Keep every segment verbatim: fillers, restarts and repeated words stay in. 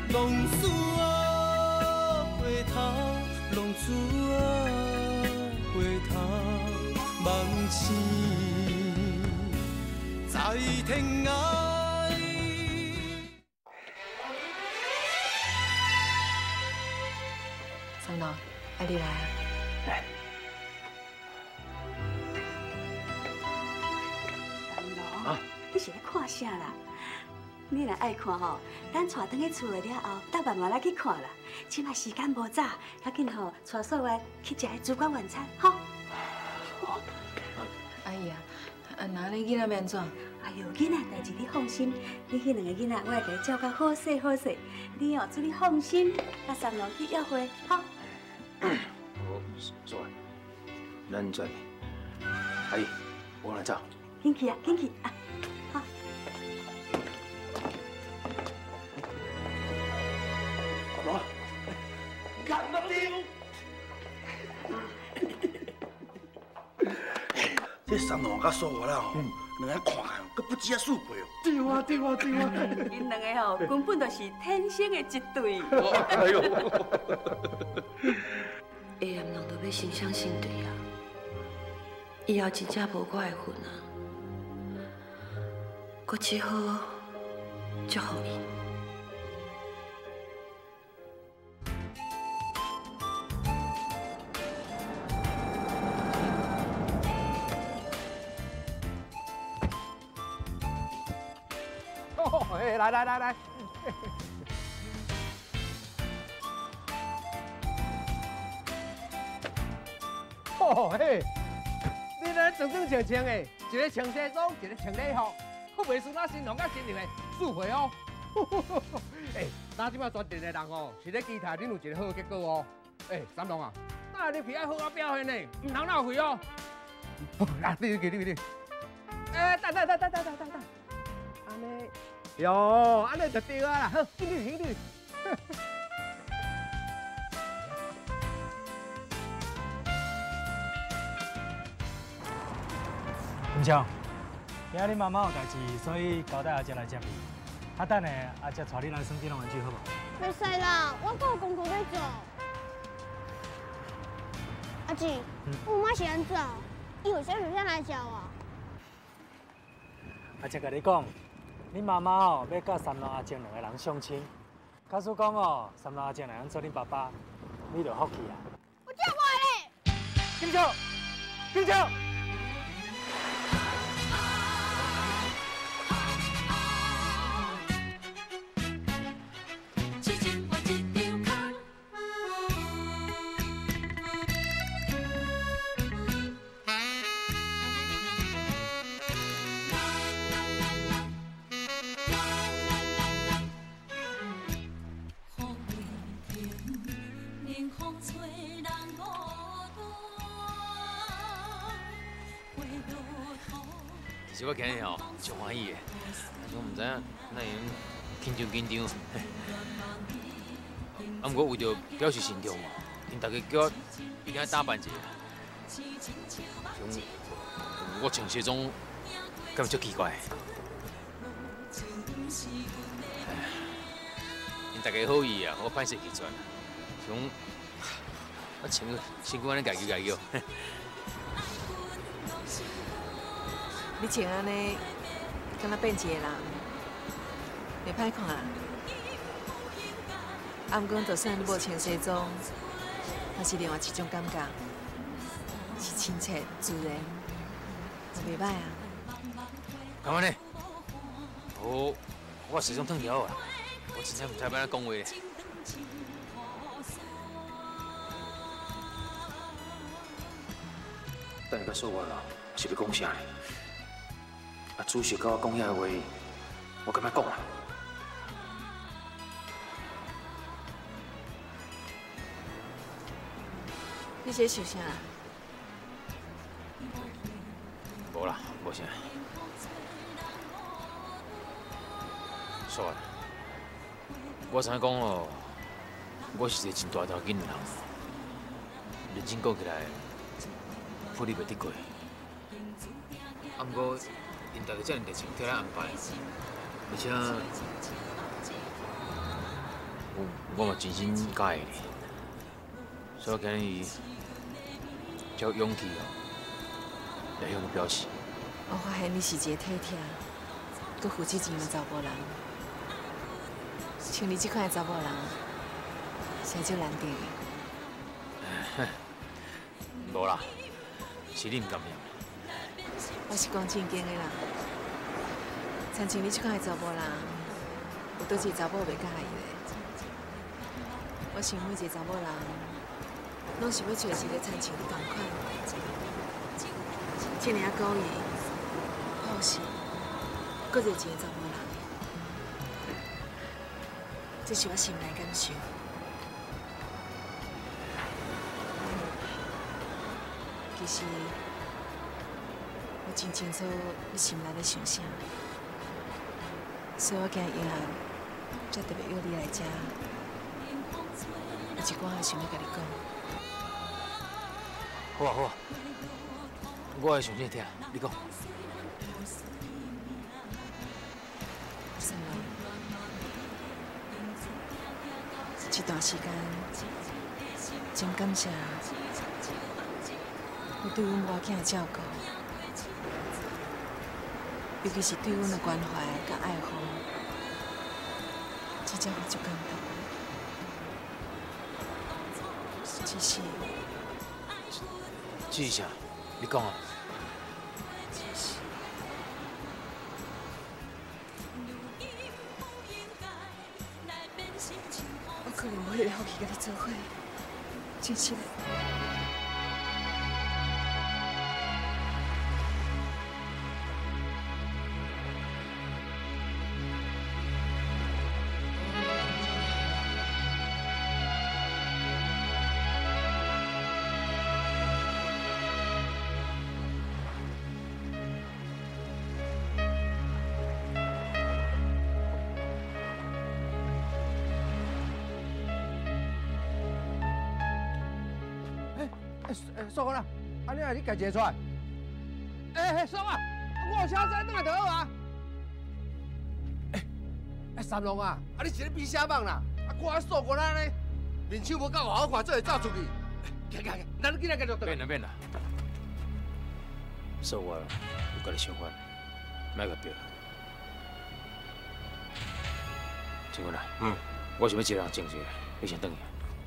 浪子啊，回头，浪子啊，回头，梦醒在天涯。 三郎，爱你来啊！ 来。 你是咧看啥啦？你若爱看吼，等带回去厝内了后，等慢慢来去看啦。即摆时间无早，较紧吼，带素媛去食烛光晚餐，吼。 好。 阿姨啊，啊，那你囡仔要安怎？ 哎呦，囡仔代志你放心，你迄两个囡仔我会给你照顾好势好势。你哦，祝你放心，甲三郎去约会，吼。 好，素媛，咱转去。阿姨，我来走。 紧去啊，紧去啊！ 干到你！ 这三郎甲素媛啦吼，两个看哦，佮不止啊四倍哦。 对啊对啊对啊！ 因两个吼根本就是天生的一对。 哎呦！ 下暗人都要心相心对啊，以后真正无我的份啊，我只好祝福伊。 哎，来来来来，哦嘿，你咧整整清清的，一个穿西装，一个穿礼服，可袂输那新郎甲新娘的四岁哦。哎，咱即摆决定的人哦，是咧期待恁有一个好结果哦。哎，三郎啊，那你皮爱好好表现呢，唔通浪费哦。来，你去你去你。哎，等等等等等等等等，安尼。 哟，安尼就对啊啦，好，紧你紧你。 唔像，今日妈妈有代志，所以交代阿姐来接你。啊，等下阿姐带你来耍电动玩具好无？ 袂使啦，我还有功课要做。阿姊，我妈是安怎？伊有啥事想来找我？ 阿姐甲你讲。 恁妈妈哦，要甲三郎阿静两个人相亲。假使讲哦，三郎阿静来安做恁爸爸，你就福气啊！ 我叫我嘞！ 金秋，金秋。 是我今日吼上欢喜的，但是我唔知影那样紧张紧张。啊，不过为着表示慎重嘛，因大家叫我一定要打扮一下。像我穿西装，敢足奇怪。因大家好意啊，我歹势去转。像我穿个身躯安尼家叫家叫。 你穿安尼，敢若变一个人，袂歹看啊。啊，毋过就算你无穿西装，也是另外一种感觉，是亲切自然，袂歹啊。 干嘛呢？哦，我西装脱掉啊，我真正唔知要安怎讲话。等下甲说我啦，是要讲啥呢？啊，主席甲我讲遐个话，我敢要讲啊？ 你这想啥？ 无啦，无啥。算了，我知影讲哦，我是一个真大条件的人，认真讲起来，福利袂得过。啊，不过因大家遮尔热情替咱安排，而且有我嘛真心介意你，所以今日才有勇气哦，来向你表示。 我发现你是一个体贴、佮负责任的查甫人，像你这款的查甫人，实在难得的。 无啦，是你唔甘愿。 我是讲正经的啦，像像你这款的查甫人，有倒一个查某袂介意的？我想每一个查某人，拢是要找一个亲像你同款，这尔高义、好心，搁热情的查某人，这是我心内感受。其实，我真清楚你心内在想啥，所以我今日以后才特别约你来这。有一寡话想要甲你讲。 好啊好啊，我会详细听，你讲。 三郎，这段时间真感谢你对阮母仔的照顾，尤其是对阮的关怀甲爱护，真正我足感动。只是， 这是啥？你讲啊。 我可能无迄个福气甲你做伙，真实的。 爽啦！安尼啊，你家己出来。哎哎，爽啊！我车仔转来就好啊。哎哎，三郎啊，啊你是咧比啥梦啦？啊，看爽过咱呢，面手无够好看，做会走出去。行行行，咱今仔继续倒。 免啦免啦，说我有甲你相反，莫个逼。请问啊，嗯，我想要一个人静一下，你先等下。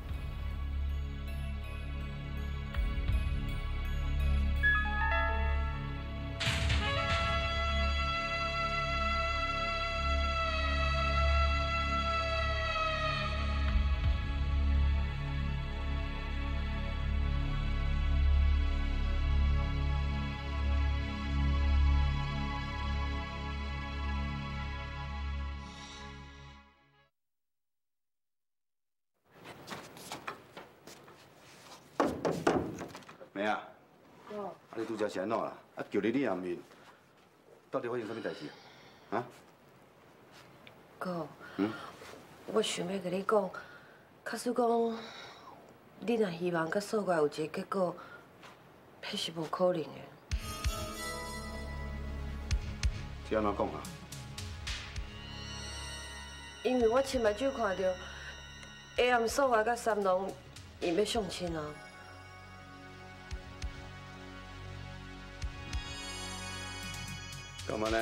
妹啊，哦，啊你拄则是安怎啦？啊叫你你也面，到底发生啥物代志啊？啊？ 哥， 嗯， 我想要甲你讲，假使讲你若希望甲素月有一个结果，迄是无可能的。 是安怎讲啊？ 因为我亲目睭看到，下暗素月甲三郎伊要相亲啊。 干嘛呢？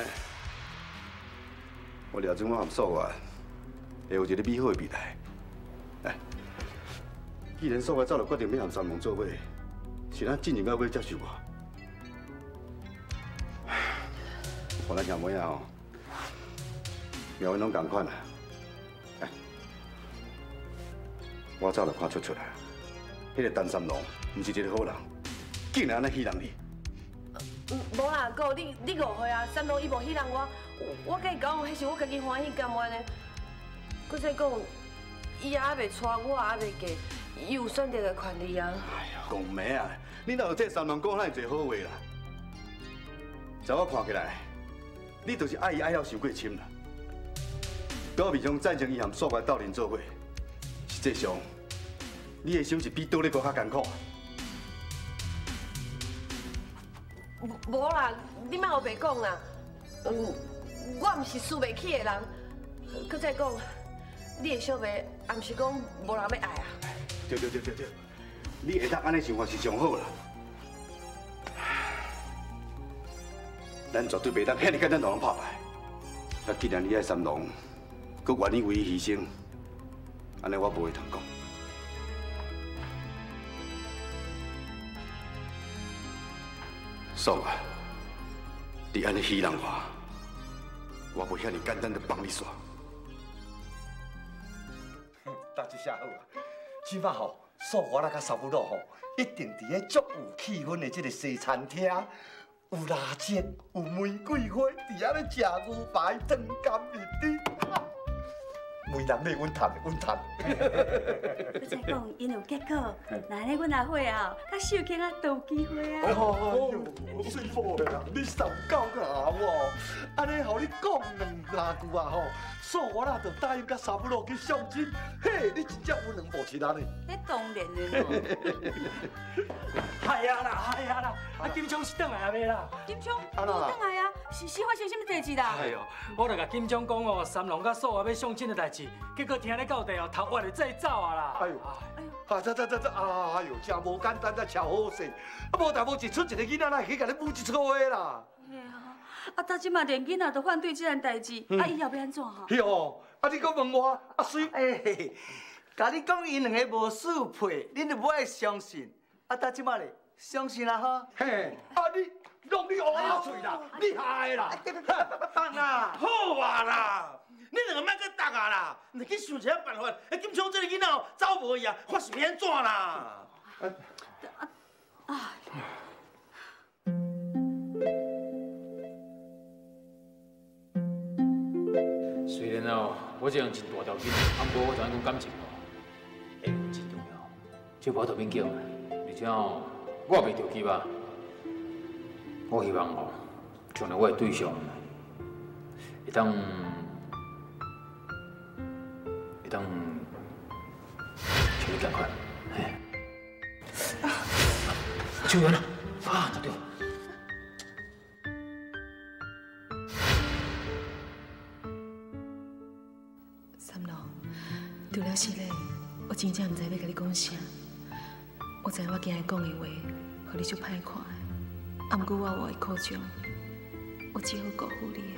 我了解我含素月会有一个美好的未来。哎，既然素月早就决定要含三郎做伙，是咱进前到尾接受我。我咱兄妹啊吼，命运拢同款啊。哎，我早就看出出来，迄个陈三郎毋是一个好人，竟然安尼戏弄你。 无啦，哥，你你误会啊！三郎伊无戏弄我，我甲伊讲，迄是我家己欢喜甘愿的。搁再讲，伊也还袂娶，我也还袂嫁，伊有选择的权利啊！ 哎呀，公妹啊，你哪有这三郎讲遐侪好话啦？在我看起来，你就是爱伊爱到伤过深啦。表面上赞成伊含素月斗阵做伙，实际上，你的心是比倒咧搁较艰苦。 无啦，你莫有白讲啦。嗯，我毋是输袂起的人。搁再讲， 你的小妹，也毋是讲无人要爱啊？ 对对对对对，你会当安尼想法是上好啦。咱绝对袂当遐尼简单就人拍败。啊，既然你爱三郎，佮愿意为伊牺牲，安尼我无话通讲。爽啊！你安尼欺人我，我无遐尼简单就放你煞。 大只下好啊！即摆吼，素华那甲三夫佬吼，一定伫个足有气氛的这个西餐厅，有蜡烛，有玫瑰花，伫遐咧食牛排，汤干面滴，每人咧稳赚稳赚。 我再讲，因有结果，那咧阮阿慧啊，甲秀卿啊都有机会啊。 哦哟，水某的啊，你受够硬喎！安尼，互你讲两两句啊吼，素华啦就答应甲三夫佬去相亲，嘿，你真正有两无亲啊呢？ 那当然的咯。 系啊啦，系啊啦，啊金昌是倒来啊未啦？ 金昌，无倒来啊，是是发生什么代志啦？ 哎呦，我著甲金昌讲哦，三郎甲素华要相亲的代志，结果听咧到地哦，头歪就再走啊啦！ 哎呦，哎呦，啊，这这这这，哎呦，真无简单，才超好势，啊无大无一出一个囡仔，哪去甲你母一撮话啦？ 嘿啊，啊，到即马连囡仔都反对这件代志，啊，以后要安怎哈？ 哟，啊，你搁问我，啊水， 哎，甲你讲，因两个无适配，恁就无爱相信。啊，到即马咧，相信啦哈。 嘿，啊你弄你乌鸦嘴啦，厉害啦！ 放啊！ 好啊啦，你两个莫搁打啊啦，你去想一下办法。哎，金昌这个囡仔哦，走无去啊，看是要安怎啦？ 啊！ 虽然哦，我这样真大条筋，啊，不过我知影讲感情哦，缘分真重要，这无头免叫，而且哦，我也袂着急啊。我希望哦，将来我的对象会当会当像你同款，嘿，救援了啊，打掉。 三郎，对了是嘞，我真正唔知要甲你讲啥。我知我今日讲的话，互你就歹看的。啊，不过我活的苦衷，我只好辜负你啊。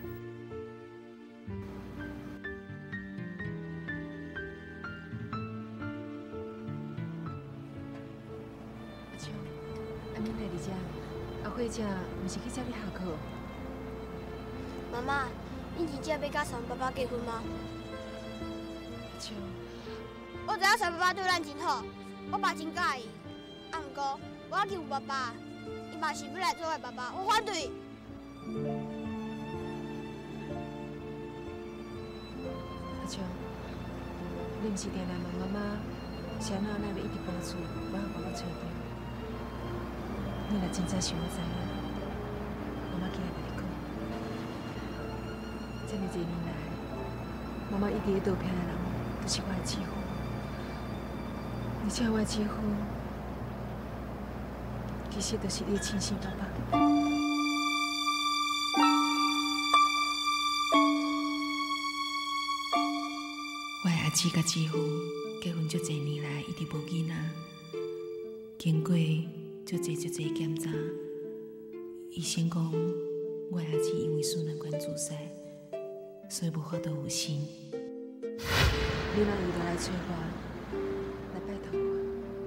阿秋，阿敏来伫遮，阿慧姐毋是去接你下课？ 妈妈，你真正要甲三爸爸结婚吗？ 阿秋， 我知影三爸爸对咱真好，我爸真介意。啊，不过我要求爸爸。伊嘛是要来做我爸爸，我反对。 阿秋，你毋是定定问妈妈，是安怎咱要一直搬厝，我让爸爸找着？你若真正想要知影，妈妈今日甲你讲，这么多年来，妈妈一直在倒片的人，都是我的姊夫，而且我的姊夫。其实就是你的亲生爸爸。我的阿姊甲姊夫结婚足侪年来，一直无囡仔，经过足侪足侪检查，医生讲我的阿姊因为输卵管阻塞，所以无法度有生。你若伊就来找我，来拜托我。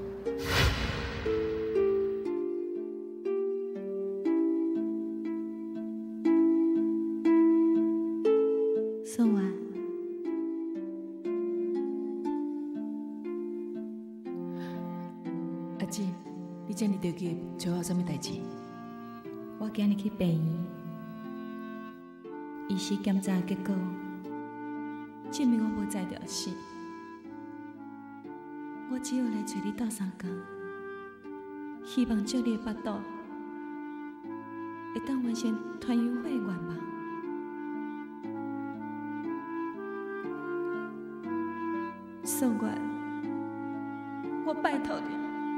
送完，阿姊，你这么着急，找我什么代志？ 我今日去病院，医师检查结果证明我无在条死，我只有来找你斗相共，希望借你的巴肚，会当完成团圆会的愿望。宋元，我拜托你，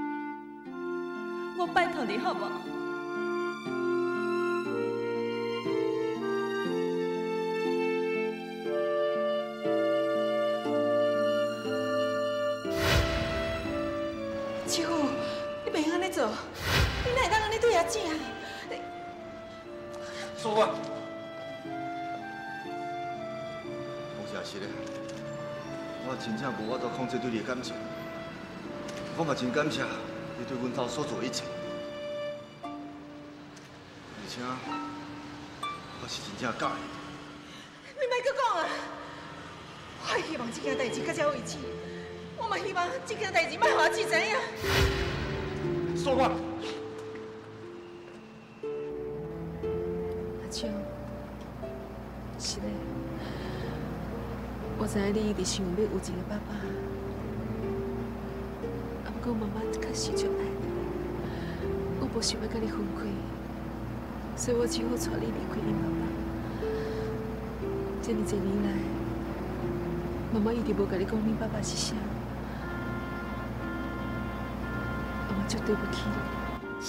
我拜托你好不好？ 师傅，你袂安尼做，你哪会当安尼对阿姐啊？ 说我，有正是咧，我真正无法度控制对你的感情，我嘛真感谢你对阮兜所做的一切，而且我是真正介意。 你莫搁讲啊！我希望这件代志到这为止，我嘛希望这件代志莫互阿姐知影。 说我。 是嘞，我知影你一直想要有一个爸爸，啊，不过妈妈确实就爱你，我无想要甲你分开，所以我只好带你离开你妈妈。这么多年来，妈妈一直无甲你讲你爸爸是啥，妈妈足对不起你。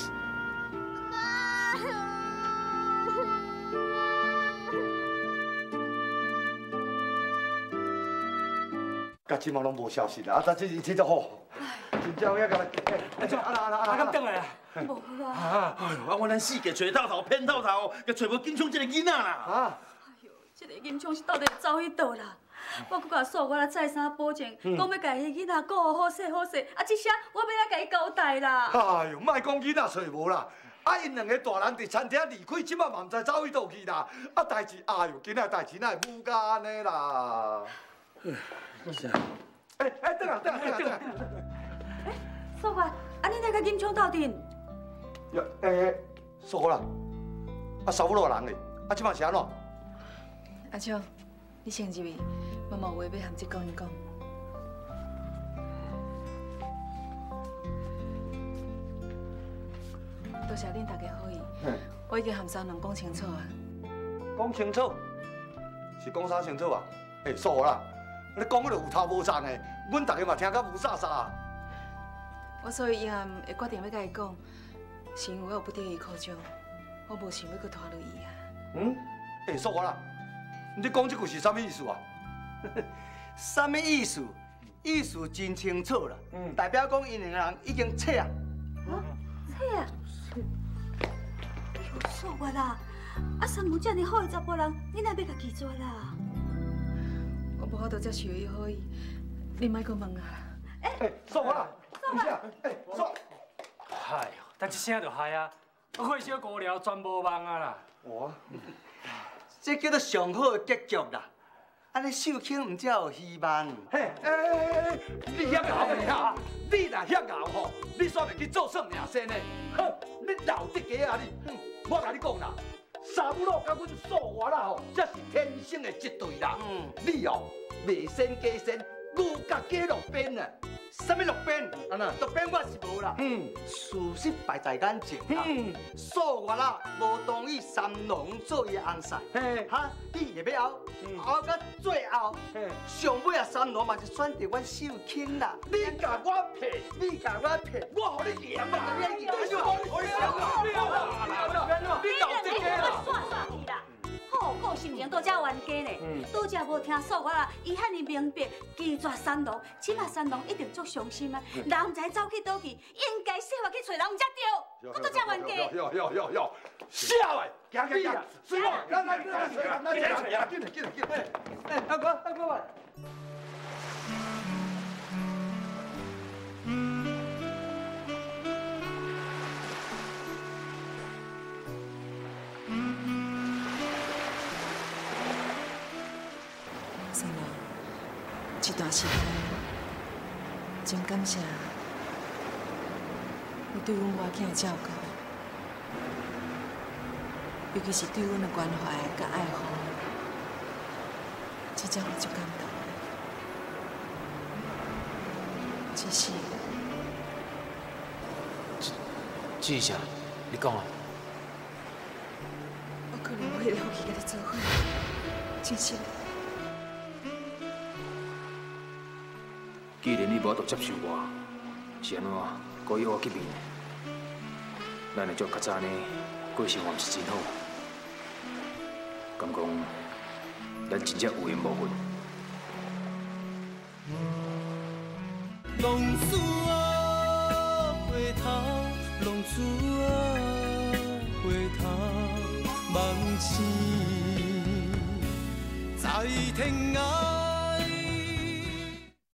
甲即马拢无消息啦，啊！但这一切就好，真正要甲咱，哎，怎啊啦啊啦啊啦！ 啊，敢转来啊？ 无啦。 啊！哎呦，啊，我咱四个找透头骗透头，佮找无金昌这个囡仔啦！ 啊！ 哎呦，这个金昌是到底走去倒啦？我搁甲说，我来再三保证，讲要甲伊囡仔顾好势好势，啊，这些我要来甲伊交代啦。 哎呦，莫讲囡仔找无啦，啊，因两个大人伫餐厅离开，即马嘛唔知走去倒去啦。啊，代志，哎呦，今仔代志哪会母甲安尼啦？ 是啊，哎哎，等下等下等下等下， 哎，素月，啊你来甲金昌斗阵？ 呀，诶，素月啦，啊，扫不落人嘞，啊，即马是安怎？ 阿昌，你先入去，妈妈有话要含这讲一讲。多谢恁大家好意，我已经含三人讲清楚啊。 讲清楚，是讲啥清楚啊？诶，素月啦。 你讲迄个有头无章的，阮大家嘛听甲无啥啥。 我所以遗憾会决定要甲伊讲，是因为我有不得已苦衷，我无想要搁拖落伊啊。 嗯？哎，素月啦，你讲这句是啥物意思啊？ 啥物意思？意思真清楚啦，代表讲因两个人已经切啊。 啊？切啊？哎呦，素月啦，啊，三毛这么好的查甫人，你哪要甲拒绝啦？ 我无法度接受伊好意，你莫搁问啊！ 哎，素月啦，素月，哎，素。 哎呦，但一声就害啊！我火烧无聊，全无望啊啦！ 我， 这叫做上好的结局啦。安尼秀卿唔才有希望。 嘿，哎哎哎，你遐熬袂哈？你若遐熬吼，你煞袂去做算命先呢？哼，你老得家啊你！哼，我甲你讲啦。 三母老甲阮素月啦吼，这是天生的一对啦。嗯，你哦，未先加先，牛甲鸡落边啊。 什么落边？ 安那？ 落边我是无啦。嗯，事实摆在眼前啦。嗯，素月啦，无同意三郎做伊翁婿。嘿，哈，你下要后，后到最后，上尾啊，三郎嘛是选择阮秀卿啦。 你甲我骗， 你甲我骗， 我互你赢啊！ 你我我你搞这个啦！ 煞煞去啦！好个心情都遮冤家呢，都遮无听素月啦，伊遐尼明白拒绝三郎，即马三郎一定足伤心啊！人唔知走去倒去，应该说话去找人唔才对，我都遮冤家。 哟哟哟哟，笑诶！行行行，水我，来来来来，水来来来，进来进来进来。 哎，阿哥阿哥喂。 三郎，这段时间真感谢你对阮外囝的照顾，尤其是对阮的关怀甲爱护，真正我足感动。只是， 这是啥？你讲啊？ 我可能会留去甲你做伙，真是。 既然你无法度接受我，是安怎故意我见面？咱会做较早呢，过生活毋是真好。敢讲，咱真正有缘无分。 浪子啊， 浪子啊，回头望星，在天涯。